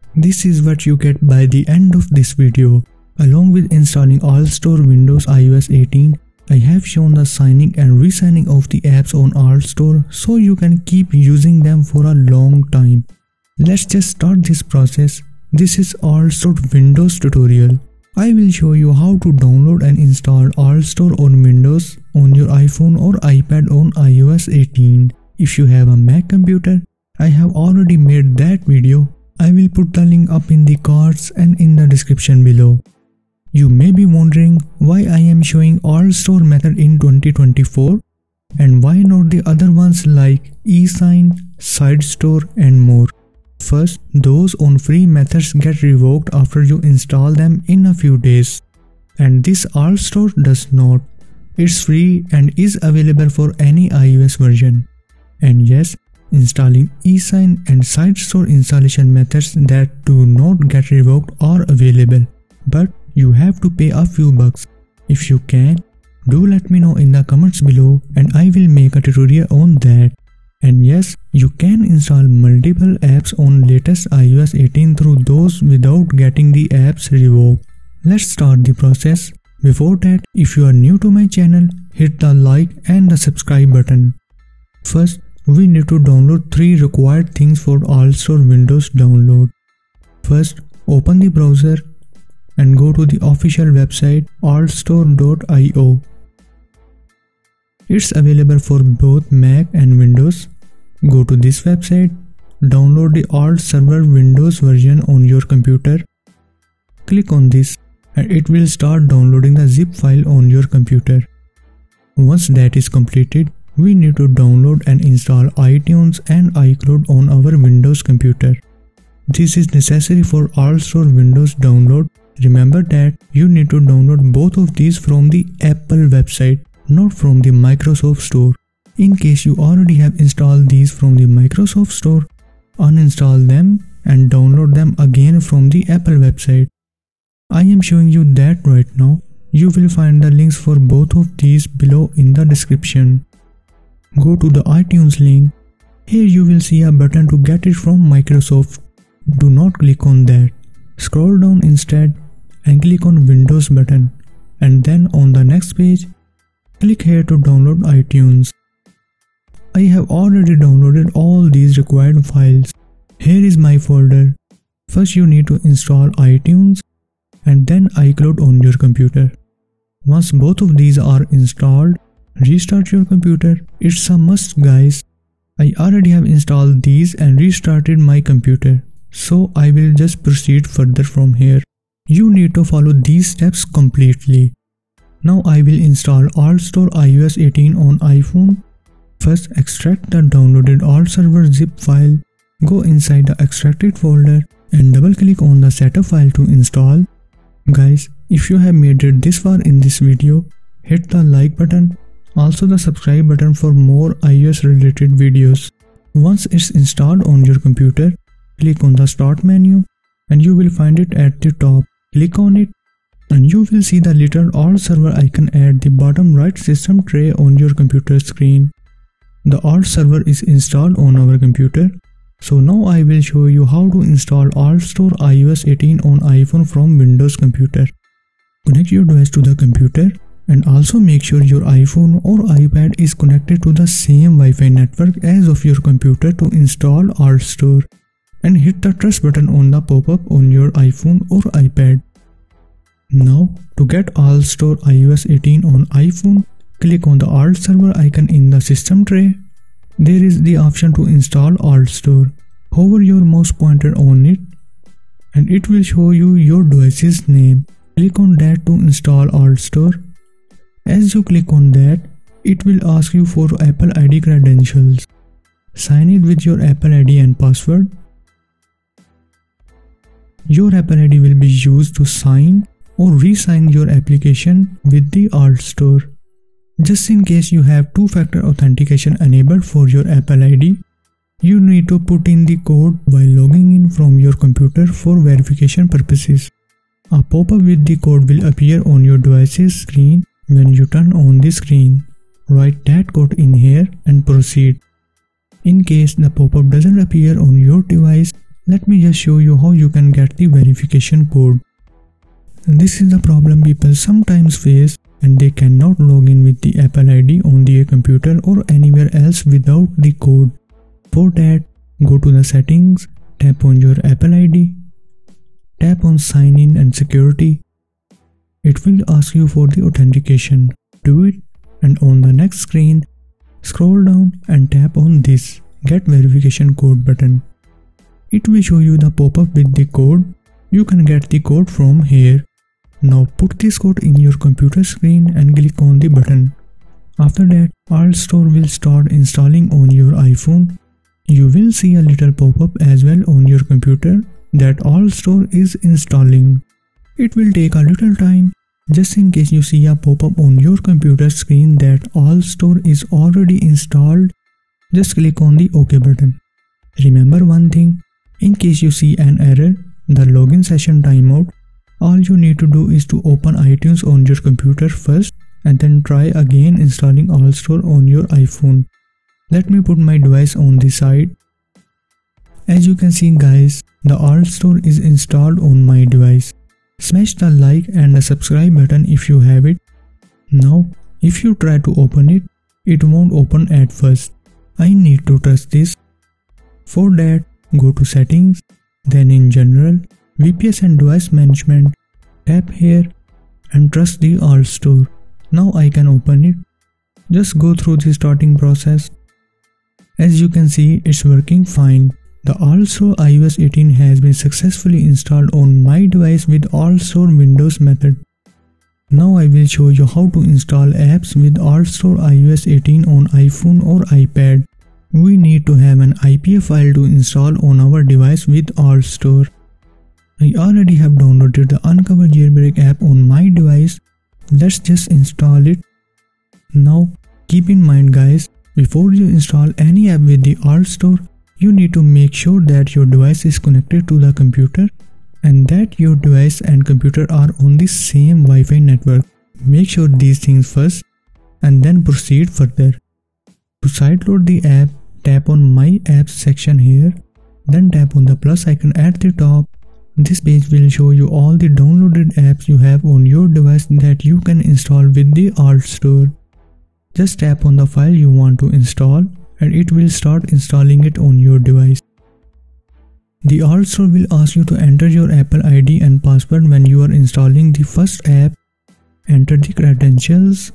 This is what you get by the end of this video. Along with installing AllStore Windows iOS 18, I have shown the signing and re-signing of the apps on AllStore so you can keep using them for a long time. Let's just start this process. This is AllStore Windows tutorial. I will show you how to download and install AllStore on Windows on your iPhone or iPad on iOS 18. If you have a Mac computer, I have already made that video. I will put the link up in the cards and in the description below. You may be wondering why I am showing AllStore method in 2024 and why not the other ones like eSign, SideStore and more. First, those on free methods get revoked after you install them in a few days. And this AllStore does not. It's free and is available for any iOS version. And yes, installing eSign and SideStore installation methods that do not get revoked are available, but you have to pay a few bucks. If you can, do let me know in the comments below and I will make a tutorial on that. And yes, you can install multiple apps on latest iOS 18 through those without getting the apps revoked. Let's start the process. Before that, if you are new to my channel, hit the like and the subscribe button. First, we need to download 3 required things for AllStore Windows download. First, open the browser and go to the official website allstore.io. It's available for both Mac and Windows. Go to this website, download the AllServer Windows version on your computer. Click on this and it will start downloading the zip file on your computer. Once that is completed, we need to download and install iTunes and iCloud on our Windows computer. This is necessary for AllStore Windows download. Remember that you need to download both of these from the Apple website, not from the Microsoft Store. In case you already have installed these from the Microsoft Store, uninstall them and download them again from the Apple website. I am showing you that right now. You will find the links for both of these below in the description. Go to the iTunes link. Here you will see a button to get it from Microsoft. Do not click on that. Scroll down instead and click on Windows button. And then on the next page, click here to download iTunes. I have already downloaded all these required files. Here is my folder. First you need to install iTunes and then iCloud on your computer. Once both of these are installed, restart your computer. It's a must, guys. I already have installed these and restarted my computer, so I will just proceed further from here. You need to follow these steps completely. Now I will install AllStore iOS 18 on iPhone. First, extract the downloaded AllServer zip file. Go inside the extracted folder and double click on the setup file to install. Guys, if you have made it this far in this video, hit the like button. Also the subscribe button for more iOS related videos. Once it's installed on your computer, click on the start menu and you will find it at the top. Click on it and you will see the little AllServer icon at the bottom right system tray on your computer screen. The AllServer is installed on our computer. So now I will show you how to install AllStore iOS 18 on iPhone from Windows computer. Connect your device to the computer. And also make sure your iPhone or iPad is connected to the same Wi-Fi network as of your computer to install AllStore. And hit the trust button on the pop-up on your iPhone or iPad. Now, to get AllStore iOS 18 on iPhone, click on the AllServer icon in the system tray. There is the option to install AllStore. Hover your mouse pointer on it and it will show you your device's name. Click on that to install AllStore. As you click on that, it will ask you for Apple ID credentials. Sign it with your Apple ID and password. Your Apple ID will be used to sign or re-sign your application with the AllStore. Just in case you have two-factor authentication enabled for your Apple ID, you need to put in the code while logging in from your computer for verification purposes. A pop-up with the code will appear on your device's screen when you turn on the screen. Write that code in here and proceed. In case the pop-up doesn't appear on your device, Let me just show you how you can get the verification code. This is the problem people sometimes face and they cannot log in with the Apple ID on their computer or anywhere else without the code. For that, go to the settings, tap on your Apple ID, tap on sign in and security. It will ask you for the authentication. Do it, and on the next screen, scroll down and tap on this get verification code button. It will show you the pop-up with the code. You can get the code from here. Now put this code in your computer screen and click on the button. After that, AltStore will start installing on your iPhone. You will see a little pop-up as well on your computer that AltStore is installing. It will take a little time. Just in case you see a pop-up on your computer screen that AltStore is already installed, just click on the OK button. Remember one thing, in case you see an error, the login session timeout, all you need to do is to open iTunes on your computer first and then try again installing AltStore on your iPhone. Let me put my device on the side. As you can see guys, the AltStore is installed on my device. Smash the like and the subscribe button if you have it. Now, if you try to open it, it won't open at first. I need to trust this. For that, go to settings, then in general, VPS and device management, tap here and trust the AltStore. Now I can open it. Just go through the starting process. As you can see, it's working fine. The AltStore iOS 18 has been successfully installed on my device with AltStore Windows method. Now I will show you how to install apps with AltStore iOS 18 on iPhone or iPad. We need to have an IPA file to install on our device with AltStore. I already have downloaded the Uncover Jailbreak app on my device. Let's just install it. Now keep in mind guys, before you install any app with the AltStore, you need to make sure that your device is connected to the computer and that your device and computer are on the same Wi-Fi network. Make sure these things first and then proceed further. To sideload the app, tap on My Apps section here, then tap on the plus icon at the top. This page will show you all the downloaded apps you have on your device that you can install with the AltStore. Just tap on the file you want to install and it will start installing it on your device. The AltStore will ask you to enter your Apple ID and password when you are installing the first app. Enter the credentials.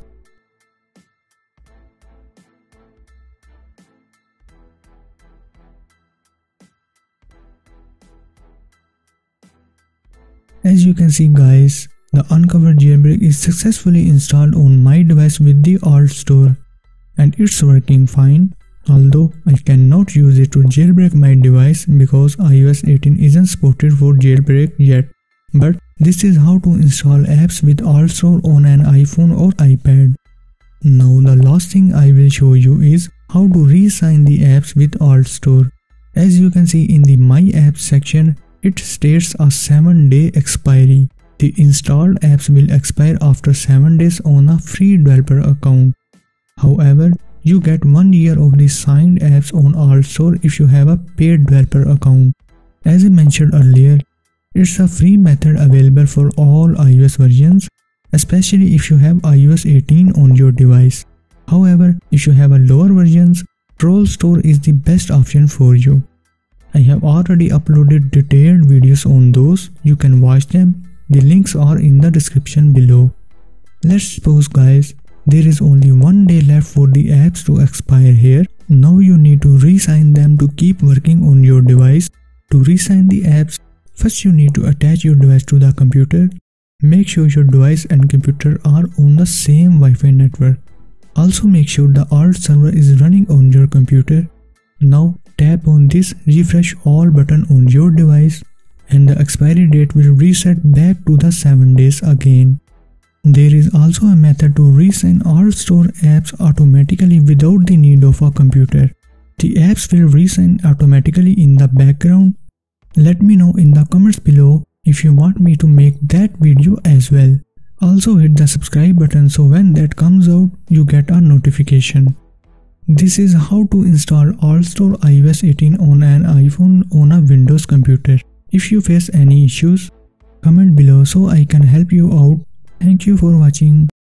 As you can see guys, the Uncover Jailbreak is successfully installed on my device with the AltStore and it's working fine. Although I cannot use it to jailbreak my device because iOS 18 isn't supported for jailbreak yet. But this is how to install apps with AltStore on an iPhone or iPad. Now the last thing I will show you is how to re-sign the apps with AltStore. As you can see in the My Apps section, it states a 7-day expiry. The installed apps will expire after 7 days on a free developer account. However, you get 1 year of the signed apps on AltStore if you have a paid developer account. As I mentioned earlier, it's a free method available for all iOS versions, especially if you have iOS 18 on your device. However, if you have a lower versions, TrollStore is the best option for you. I have already uploaded detailed videos on those, you can watch them. The links are in the description below. Let's suppose guys, there is only 1 day left for the apps to expire here. Now you need to re-sign them to keep working on your device. To re-sign the apps, first you need to attach your device to the computer. Make sure your device and computer are on the same Wi-Fi network. Also make sure the Alt server is running on your computer. Now tap on this refresh all button on your device and the expiry date will reset back to the 7 days again. There is also a method to re-sign AltStore apps automatically without the need of a computer. The apps will re-sign automatically in the background. Let me know in the comments below if you want me to make that video as well. Also hit the subscribe button so when that comes out, you get a notification. This is how to install AltStore iOS 18 on an iPhone on a Windows computer. If you face any issues, comment below so I can help you out. Thank you for watching.